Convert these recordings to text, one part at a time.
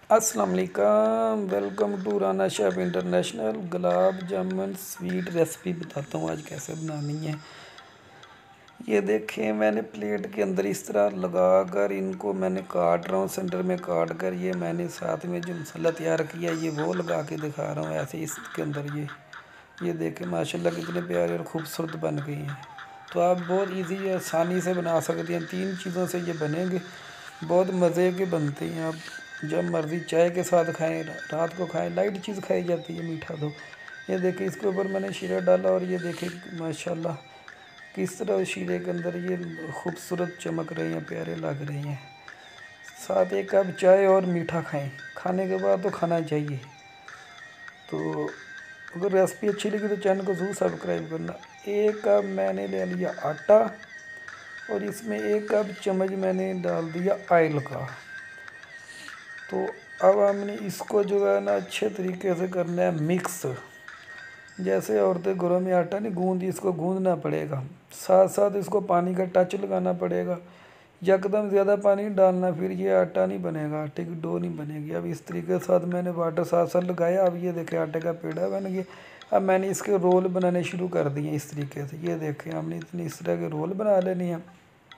अस्सलाम वालेकुम, welcome to Rana chef international. Gulab jamun sweet recipe बताता हूँ आज कैसे बनानी है। ये देखें, मैंने प्लेट के अंदर इस तरह लगा कर इनको मैंने काट रहा हूँ, सेंटर में काट कर। ये मैंने साथ में जो मसाला तैयार किया ये वो लगा के दिखा रहा हूँ ऐसे इसके अंदर। ये देखें माशाल्लाह कितने प्यारे और ख़ूबसूरत बन गई हैं। तो आप बहुत इजी आसानी से बना सकते हैं। 3 चीज़ों से ये बनेंगे, बहुत मज़े के बनते हैं। आप जब मर्ज़ी चाय के साथ खाएं, रात को खाएं, लाइट चीज़ खाई जाती है मीठा। तो ये देखिए इसके ऊपर मैंने शीरा डाला और ये देखिए माशाल्लाह किस तरह शीरे के अंदर ये खूबसूरत चमक रहे हैं, प्यारे लग रहे हैं। साथ 1 कप चाय और मीठा खाएं, खाने के बाद तो खाना चाहिए। तो अगर रेसिपी अच्छी लगी तो चैनल को ज़रूर सब्सक्राइब करना। 1 कप मैंने ले लिया आटा और इसमें 1 कप चम्मच मैंने डाल दिया ऑयल का। तो अब हमने इसको जो है ना अच्छे तरीके से करना है मिक्स। जैसे औरतें घरों में आटा नहीं गूंदी, इसको गूंदना पड़ेगा। साथ साथ इसको पानी का टच लगाना पड़ेगा। यकदम ज़्यादा पानी डालना, फिर ये आटा नहीं बनेगा, आटे की डो नहीं बनेगी। अब इस तरीके के साथ मैंने वाटर साथ साथ लगाया। अब ये देखें आटे का पेड़ा बन गया। अब मैंने इसके रोल बनाने शुरू कर दिए इस तरीके से। ये देखें हमने इतनी इस तरह के रोल बना लेने हैं।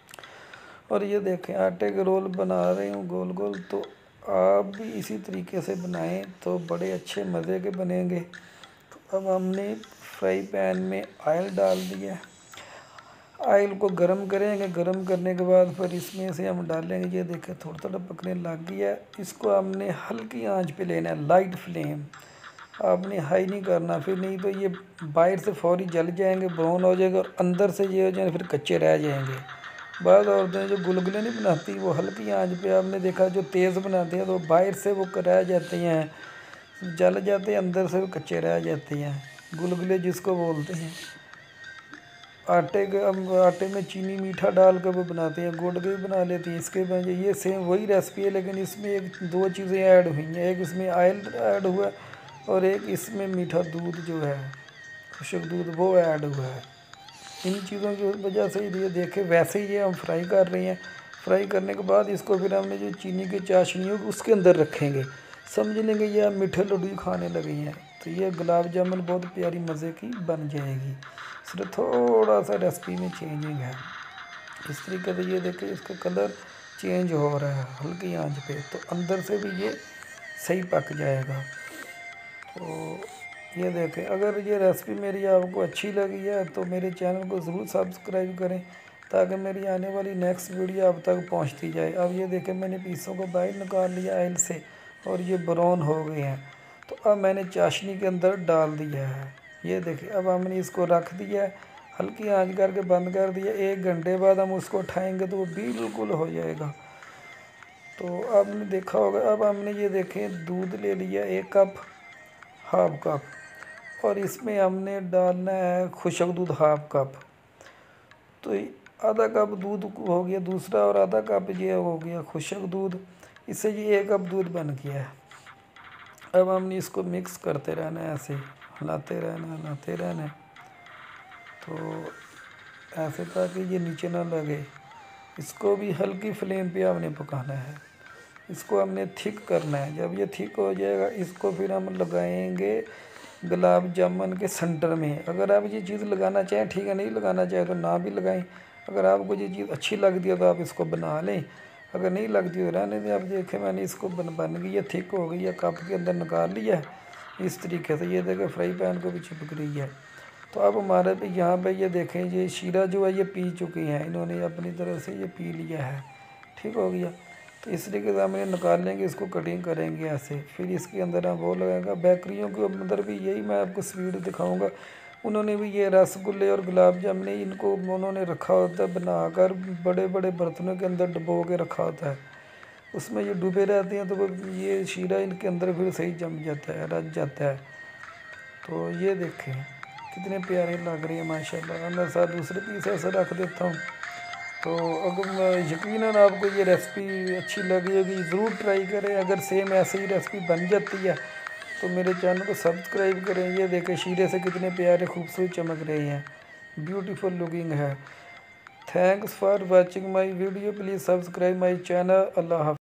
और ये देखें आटे के रोल बना रही हूँ गोल गोल। तो आप भी इसी तरीके से बनाएं तो बड़े अच्छे मज़े के बनेंगे। तो अब हमने फ्राई पैन में ऑयल डाल दिया। ऑयल को गरम करेंगे, गरम करने के बाद फिर इसमें से हम डालेंगे। ये देखें थोड़ा थोड़ा पकने लग गया। इसको हमने हल्की आंच पे लेना है, लाइट फ्लेम। आपने हाई नहीं करना, फिर नहीं तो ये बाहर से फौरी जल जाएंगे, ब्राउन हो जाएगा और अंदर से ये हो जाएंगे फिर कच्चे रह जाएंगे। बाद औरतें जो गुलगुले नहीं बनाती वो हल्की आंच पे, आपने देखा जो तेज़ बनाते हैं तो बाहर से वो रह जाते हैं, जल जाते हैं, अंदर से वो कच्चे रह जाते हैं, गुलगुले जिसको बोलते हैं। आटे में चीनी मीठा डाल कर वो बनाते हैं, गुड़ के भी बना लेती हैं। इसके बाद ये सेम वही रेसिपी है, लेकिन इसमें 2 चीज़ें ऐड हुई हैं। एक इसमें ऑयल ऐड हुआ है और एक इसमें मीठा दूध जो है, खुशक दूध, वो ऐड हुआ है। इन चीज़ों की वजह से ये देखें वैसे ही ये हम फ्राई कर रहे हैं। फ्राई करने के बाद इसको फिर हमने जो चीनी की चाशनी हो उसके अंदर रखेंगे। समझ लेंगे ये आप मीठे लड्डू खाने लगे हैं। तो ये गुलाब जामुन बहुत प्यारी मज़े की बन जाएगी। सिर्फ थोड़ा सा रेसिपी में चेंजिंग है। इस तरीके से ये देखें इसका कलर चेंज हो रहा है हल्की आंच पे, तो अंदर से भी ये सही पक जाएगा। तो ये देखें, अगर ये रेसिपी मेरी आपको अच्छी लगी है तो मेरे चैनल को ज़रूर सब्सक्राइब करें ताकि मेरी आने वाली नेक्स्ट वीडियो आप तक पहुंचती जाए। अब ये देखें मैंने पीसों को बाहर निकाल लिया ऑयल से और ये ब्राउन हो गए हैं। तो अब मैंने चाशनी के अंदर डाल दिया है। ये देखें अब हमने इसको रख दिया है, हल्की आंच करके बंद कर दिया। 1 घंटे बाद हम उसको उठाएँगे तो वो बिल्कुल हो जाएगा। तो आपने देखा होगा। अब हमने ये देखें दूध ले लिया 1 कप, हाफ कप, और इसमें हमने डालना है खुशक दूध हाफ कप। तो आधा कप दूध हो गया दूसरा और आधा कप ये हो गया खुशक दूध। इससे ये 1 कप दूध बन गया है। अब हमने इसको मिक्स करते रहना है, ऐसे हिलाते रहना है। तो ऐसे ताकि ये नीचे ना लगे। इसको भी हल्की फ्लेम पे हमने पकाना है। इसको हमने थिक करना है। जब ये थिक हो जाएगा इसको फिर हम लगाएंगे गुलाब जामुन के सेंटर में। अगर आप ये चीज़ लगाना चाहें ठीक है, नहीं लगाना चाहें तो ना भी लगाएं। अगर आपको ये चीज़ अच्छी लगती है तो आप इसको बना लें, अगर नहीं लगती तो रहने दें। आप देखें मैंने इसको बन गई है, थिक हो गई है, कप के अंदर निकाल लिया है इस तरीके से। ये देखें फ्राई पैन को भी चिपक रही है। तो अब हमारे पे यहाँ पे ये देखें ये शीरा जो है ये पी चुकी हैं, इन्होंने अपनी तरफ से ये पी लिया है, ठीक हो गया। तो इस तरीके से हम ये निकाल लेंगे, इसको कटिंग करेंगे ऐसे। फिर इसके अंदर हम वो लगाएंगे। बेकरियों के अंदर भी यही मैं आपको स्वीट दिखाऊंगा। उन्होंने भी ये रसगुल्ले और गुलाब जामुन इनको उन्होंने रखा होता है बनाकर, बड़े बड़े बर्तनों के अंदर डुबो के रखा होता है, उसमें ये डूबे रहते हैं। तो वो ये शीरा इनके अंदर फिर सही जम जाता है, रच जाता है। तो ये देखें कितने प्यारे लग रहे हैं माशाल्लाह। मैं साथ दूसरे पीस ऐसे रख देता हूँ। तो अगर यकीनन आपको ये रेसिपी अच्छी लगी होगी ज़रूर ट्राई करें। अगर सेम ऐसे ही रेसिपी बन जाती है तो मेरे चैनल को सब्सक्राइब करें। ये देखें शीरे से कितने प्यारे खूबसूरत चमक रहे हैं, ब्यूटीफुल लुकिंग है। Thanks for watching my video, please subscribe my channel. अल्लाह हाफ़िज़।